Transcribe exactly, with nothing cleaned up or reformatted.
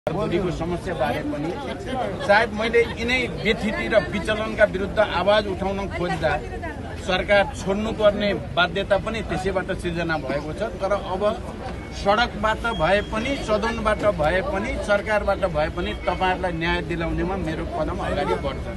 को समस्या बारे पनि सायद मैले यिनै व्यथिति र विचलनका विरुद्ध आवाज उठाउन खोज्दा सरकार छोड्नुपर्ने बाध्यता पनि त्यसैबाट सिर्जना भएको छ। तर अब सडकबाट भए पनि सदनबाट भए पनि सरकारबाट भए पनि तपाईहरुलाई न्याय दिलाउनेमा मेरो कदम अगाडि बढ्छ।